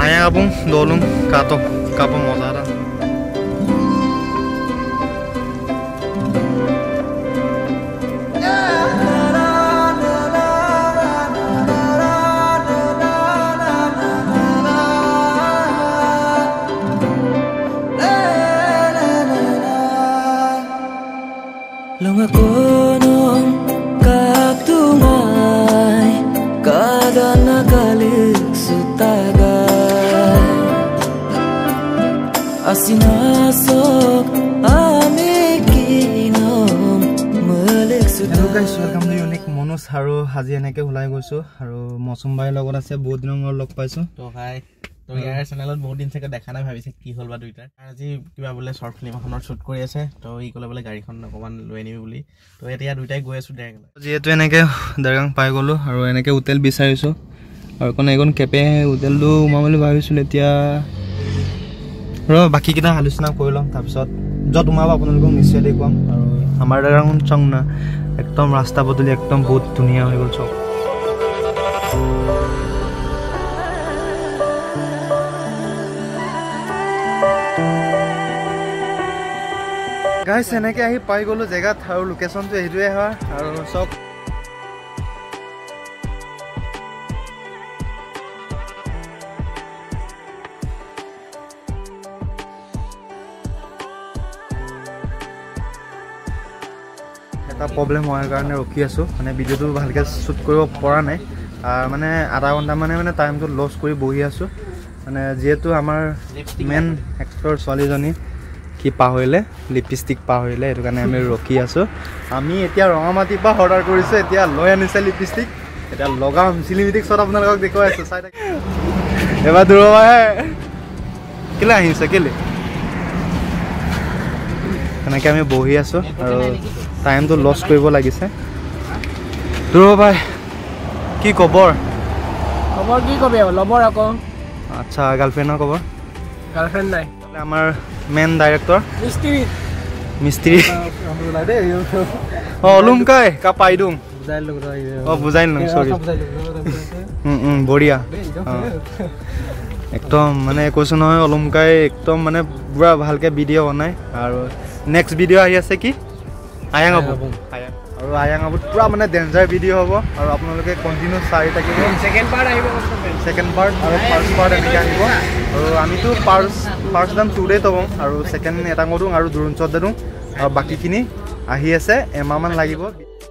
Ayang abung dolung kato kapo mozara. Long akonong katungay kada nakalik sutagay asinasok amikinom malik Hello guys, sutagay. welcome to Unique Monos haru haji eneke hulai goisu haru mosum bai logot ase bahut dinor log paisu তো ভাই তো ইয়াৰ চেনেলত বহুত দিন থেকে দেখা নাই ভাবিছে কি হল বা দুইটা আজি কিবা বলে শৰ্ট ফিল্ম এখনৰ শুট কৰি আছে তো ই কলে বলে গাড়ীখন অকমান লৈ আনিবি বুলি তো এতিয়া দুইটাই গৈ আছো ডাইৰেক্ট যেহেতু এনেকে দাৰগাং পাই গলো আৰু এনেকে হোটেল বিচাৰিছো আৰু কোন এgon কেপে হোটেলটো উমামলি ভাবিছিলো এতিয়া ৰ বাকি কিটা আলোচনা কৰিলম তাৰ পিছত যত উমাব আপোনালোকক নিশ্চয় দেখুৱাম আৰু আমাৰ দাৰগাং চং না একদম ৰাস্তা বদলি একদম বহুত ধুনীয়া হৈ গল চক গাইস এনেকে আহি পাই গলো জেগাত আৰু লোকেশনটো এইটোৱে হয় আৰু সব এটা প্ৰবলেম হোৱাৰ কাৰণে ৰখি আছো মানে ভিডিওটো ভালকে শুট কৰিব পৰা নাই মানে আধা ঘণ্টা মানে টাইমটো লছ কৰি বহি আছো মানে যেহেতু আমাৰ মেন এক্টৰ ছোৱালীজনী কি পাহৰিলে লিপষ্টিক পাহৰিলে এটো কাৰণে আমি ৰখি আছো আমি এতিয়া ৰঙামাটি পা অৰ্ডাৰ কৰিছো এতিয়া লৈ আনিছে লিপষ্টিক এতিয়া লগাম চিলিমিটিক সব আপোনালোকক দেখুৱাই আছো চাই থাক এবা দুৰবাই কিলা আহিছে কেলে এনেকৈ আমি বহি আছো আৰু টাইমটো লছ কৰিব লাগিছে দুৰবাই কি খবৰ খবৰ কি কবি লবৰ আকৌ আচ্ছা গাৰ্লফ্ৰেণ্ডৰ খবৰ গাৰ্লফ্ৰেণ্ড নাই আমাৰ মেন ডাইৰেক্টৰ মিস্ত্ৰী অলুমকাই কা পাইদুং বুজাই লং সৰি বঢ়িয়া একদম মানে কৈছো নহয় অলুমকাই একদম মানে পুৰা ভালকে ভিডিঅ' বনাই আৰু নেক্সট ভিডিঅ' আহি আছে কি আয়াং আবু আৰু আয়াং আবুত পুৰা মানে ডেঞ্জাৰ ভিডিঅ' হ'ব আৰু আপোনালোকে কণ্টিনিউ চাই থাকিব সেকেন্ড পাৰ্ট আহিব সেকেন্ড পাৰ্ট আৰু ফাৰ্ষ্ট পাৰ্ট এনেকৈ আহিব আৰু আমিতো ফাৰ্ষ্ট দাম 2 ডে তবং আৰু সেকেন্ড এটা কৰোঁ আৰু দুৰুঞ্চত দিওঁ আৰু বাকীখিনি আহি আছে এমাহমান লাগিব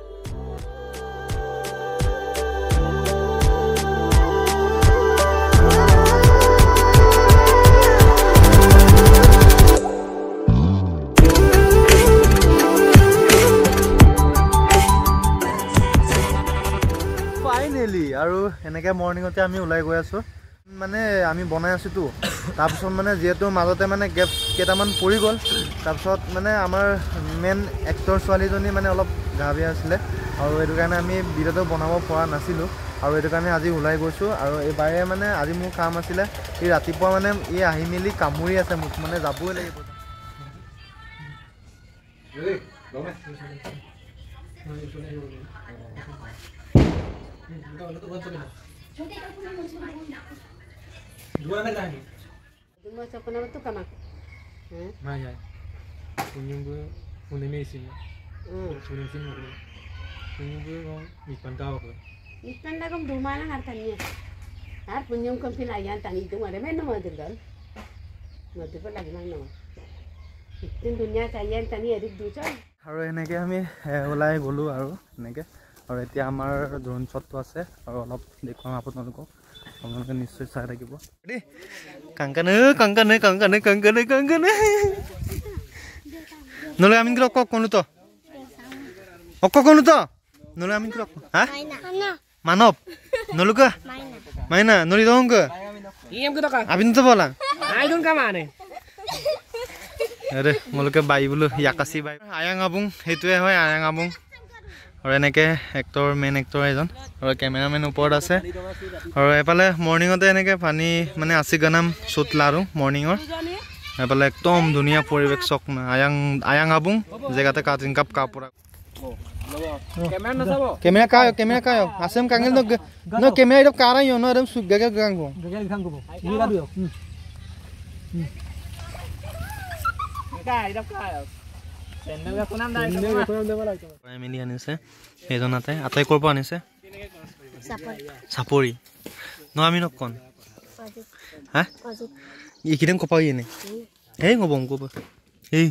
আৰু এনেকে মৰ্নিংতে আমি ওলাই গৈ আছো মানে আমি বনাই আছো তো তাৰ পিছত মানে যেহেতু মাজতে মানে গেপ কেটামান পৰি গল তাৰ পিছত মানে আমাৰ মেন এক্টৰ ছোৱালীজনী মানে অলপ গা বেয়া আছিলে আৰু এটো কাৰণে আমি ভিডিঅ'টো বনাব পৰা নাছিলো আৰু এটো কাৰণে আজি ওলাই গৈছো আৰু এবাৰে মানে আজি মোৰ কাম আছিলে এই ৰাতিপুৱা মানে এই আহি মেলি কামুৰি আছে মোক মানে যাবই লাগিব dua na kami Duma sa panahon to kama. maya punyung bu punya mesin punya mesin bu punyung bu ikan tahu ko Ikan na kung duma na hartanya. Har punyong kung pinayan tani itu ada mana madir kan? Madir pa lagi mana? Itin dunia kayan tani ada duca. আৰু এনেকে আমি ওলাই গলো আৰু এনেকে আৰু এতিয়া আমাৰ ড্ৰোন শ্বটটো আছে আৰু অলপ দেখুৱাম আপোনালোকক আপোনালোকে নিশ্চয় চাই থাকিব কাংকানে কাংকানে কাংকানে কাংকানে কাংকানে নলে আমি কি লক কোন তো কোন তো নলে আমি কি লক হা মানব নলুকা মাইনা নলি দংক iem kita kan আবিন তো বলা ai dun kamane আরে মলকে বাই বলো ইয়াকাসি বাই আয়াং আবুং হেতুৱে হয় আয়াং আবুং আৰু এনেকে এক্টৰ মেন এক্টৰ এজন আৰু কেমেৰামেন ওপৰত আছে আৰু এফালে মৰ্নিংতে এনেকে পানী মানে আসি গনাম শুট লাৰু মৰ্নিংৰ এফালে একদম ধুনীয়া পৰিৱেশ চক আয়াং আবুং জেগাতে কাটিং কাপ কাপৰা Kamera kayo. Asam kangil no kamera itu karang yo no adam gagal ganggu. Gagal ganggu. Ini kado yo. Kai dap kai. Channel ga kunam dai. Family আনিছে এজনাতে আতাই কৰব আনিছে সাপৰি ন আমি নক কোন হা ইকিদেন কপাই নে এই গবং কব এই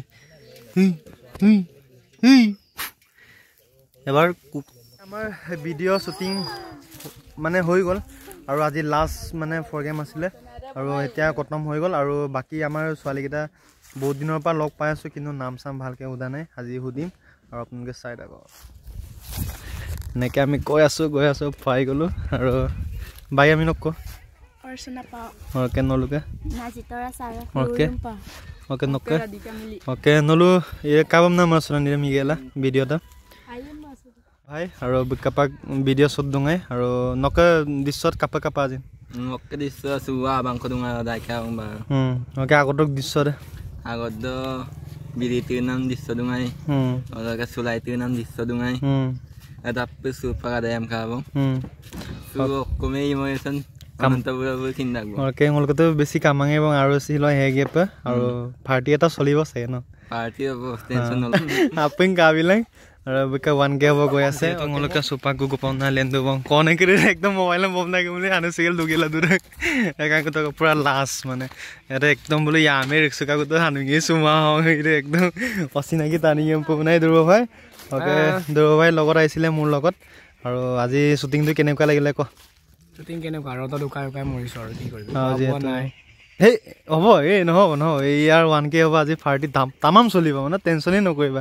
এবাৰ আমাৰ ভিডিঅ' শুটিং মানে হৈ গ'ল আৰু আজি লাষ্ট মানে প্ৰগ্ৰাম আছিলে আৰু এতিয়া খতম হৈ গ'ল আৰু বাকি আমাৰ ছোৱালীকেইটা বহুত দিনৰ পৰা লগ পাই আছো কিন্তু নাম চাম ভালকে উদা নাই আজি হুদিম আৰু আপোনালোকে চাই থাকক নেকে আমি গৈ আছো পাই গলো আৰু বাই আমি নক অৰ্চনা পাও ওকে নলুকে নাজিতৰা সাৰা ওকে নক ওকে নলু এ কাবম নাম আছে নিৰে মিগেলা ভিডিঅ'টা ভাই আৰু কাপাক ভিডিঅ' শ্বট দুঙাই আৰু নক দৃশ্যত কাপা আজি oke disa suwa bang kedunga daika ba oke আগতক দৃশ্যতে agod do bili tinam disa dungai oda ka sulai tinam disa dungai ada pesu para dayam ka bang su kome emotion kamanta bura tindak bo oke ngolকতে বেছি কামাঙে এবং আৰু সি লয় হেগে pay আৰু party এটা চলিব চাই ন party of tension no আপেং গাবিলাই আৰু বকা 1K হ'ব গৈ আছে ngolka সুপা গুগু পনা লেন্দু বং কোনে কৰি একদম মোবাইলে বম না বুলি আনে সিগেল দুগেলা দুরে একাক তো পুরা লাস মানে এটা একদম বলি আমি রিক্সকা কো তো হানুগি সুমা হইরে একদম অচিনাকি টানি এম্প নাই দূৰ ভাই ওকে দূৰ ভাই লগত আইছিলে মোৰ লগত আৰু আজি শুটিংটো কেনেকুৱা লাগিলে ক শুটিং কেনেকুৱা আৰু তো দুকাই মৰিছো আৰু কি কৰিবি নাই হে হ'ব এই নহব এই ইয়াৰ 1K হ'ব আজি পাৰ্টি তামাম চলিব মানে টেনচনই নকৰিবা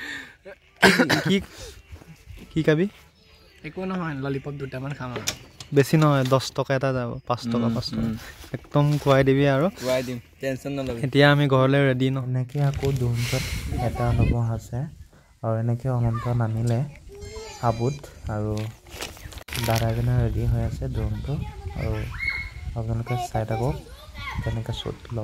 কি কাবি একো নহয় ললিপপ দুটামান খাম আৰু বেছি নহয় 10 টকা এটা যাব 5 টকা একদম খুৱাই দিবি আৰু why dim tension no lobe এতিয়া আমি ঘৰলৈ ৰেডি ন এনেকে আকৌ দুমছত এটা হ'ব আছে আৰু এনেকে অনন্ত নামিলে আবুত আৰু দাদাজনে ৰেডি হৈ আছে ড্ৰোনটো আৰু আপোনালোকে চাই থাকক কেনেকৈ শ্বট ল'ব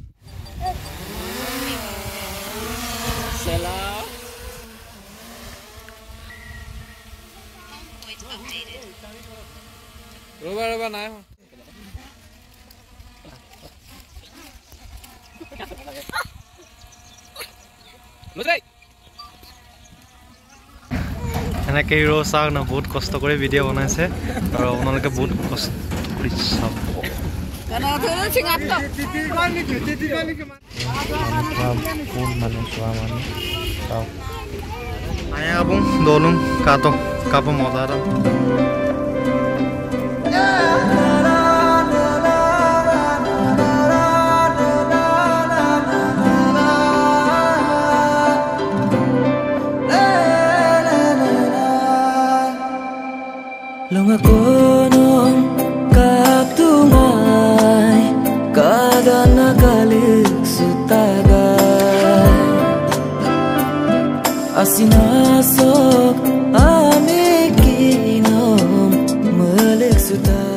roba নাই এনেকৈ হিৰো চাওক না বহুত কষ্ট কৰি ভিডিঅ' বনাইছে আৰু আপোনালোকে বহুত কষ্ট কৰি চাব কোন মানুহ চোৱা মানুহ চাওক আয়া abung dolung kapo modara Long ako nung katungay kada nagalik sutagay asinasok amikinom malik sutagay